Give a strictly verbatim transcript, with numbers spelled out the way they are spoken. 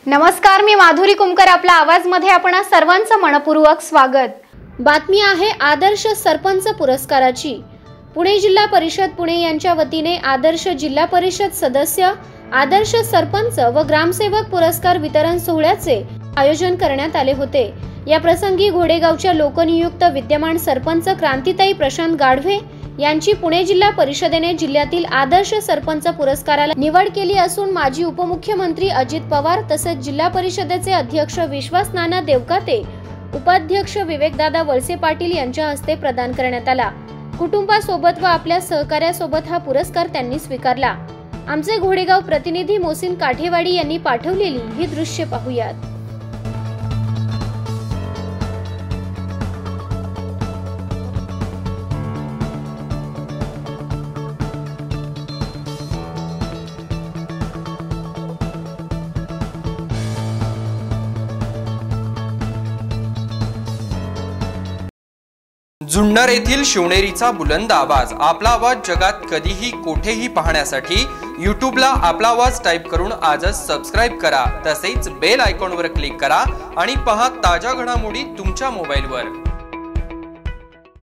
नमस्कार, मी माधुरी कुमकर. आपला आवाज मध्ये आपण सर्वांचं मनपूर्वक स्वागत. बातमी आहे आदर्श सरपंच पुरस्काराची. पुणे जिल्हा परिषद पुणे यांच्या वतीने आदर्श जिल्हा परिषद सदस्य, आदर्श सरपंच व ग्रामसेवक पुरस्कार वितरण सोहळ्याचे आयोजन करण्यात आले होते. या प्रसंगी घोडेगावच्या लोकनियुक्त विद्यमान सरपंच क्रांतीताई प्रशांत गाढवे यांची पुणे जिल्हा परिषदेने जिल्ह्यातील आदर्श सरपंच पुरस्काराला निवड केली असून माजी उपमुख्यमंत्री अजित पवार तसेच जिल्हा परिषदेचे अध्यक्ष विश्वास नाना देवकाते, उपाध्यक्ष विवेकदादा वळसे पाटील यांच्या हस्ते प्रदान करण्यात आला. कुटुंबासोबत व आपल्या सहकार्यासोबत हा पुरस्कार त्यांनी स्वीकारला. आमचे घोडेगाव प्रतिनिधी मोहसिन काठेवाडी यांनी पाठवलेली ही दृश्य पाहूयात. जुन्नर येथील शिवनेरीचा बुलंद आवाज. आपला आवाज जगात कधीही कोठेही पाहण्यासाठी यूट्यूबला आपला आवाज टाइप करून आजच सबस्क्राइब करा. तसेच बेल आयकॉनवर क्लिक करा आणि पहा ताज्या घडामोडी तुमच्या मोबाईलवर.